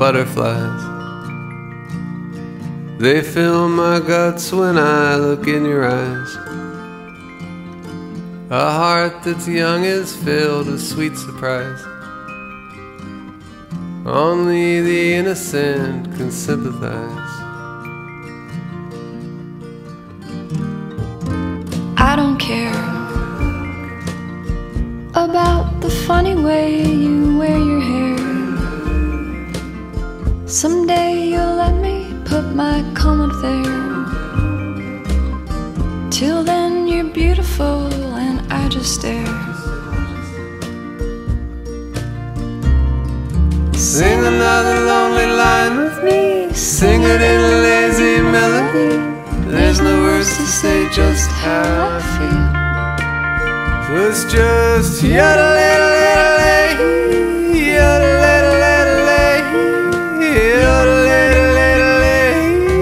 butterflies. They fill my guts when I look in your eyes. A heart that's young is filled with sweet surprise. Only the innocent can sympathize. I don't care about the funny way you wear your hair. Someday you'll let me put my comb up there. Till then you're beautiful and I just stare. Sing another lonely line with me. Sing it in a lazy melody. There's no words to say just how I feel. So it's just yodel-ladle-ladle-lay, yodel-ladle-ladle-lay, yodel-ladle-ladle-lay.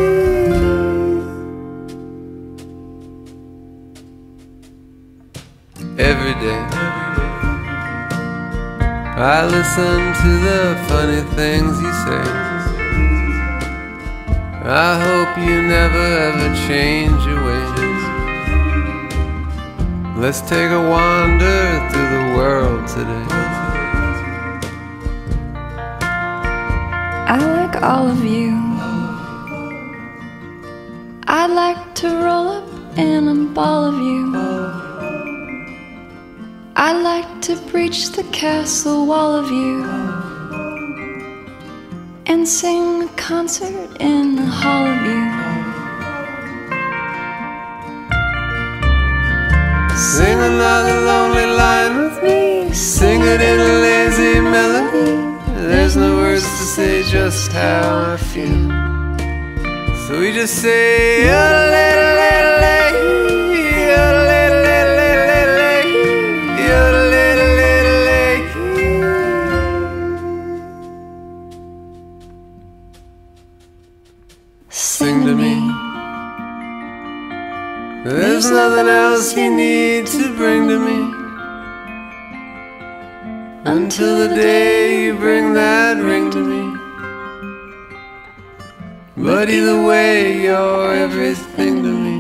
Every day I listen to the funny things you say. I hope you never ever change your ways. Let's take a wander through the world today. I like all of you. I'd like to roll up in a ball of you. I'd like to breach the castle wall of you and sing a concert in the hall of you. Sing another lonely line with me. Sing it in a lazy melody. There's no words to say just how I feel. So we just say yodel-ladle-ladle-lay, yodel-ladle-ladle-lay, yodel-ladle-ladle-lay. Sing to me. There's nothing else you need to bring to me until the day you bring that ring to me. But either way, you're everything to me,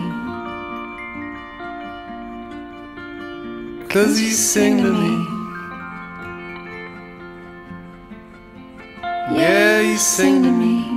'cause you sing to me. Yeah, you sing to me.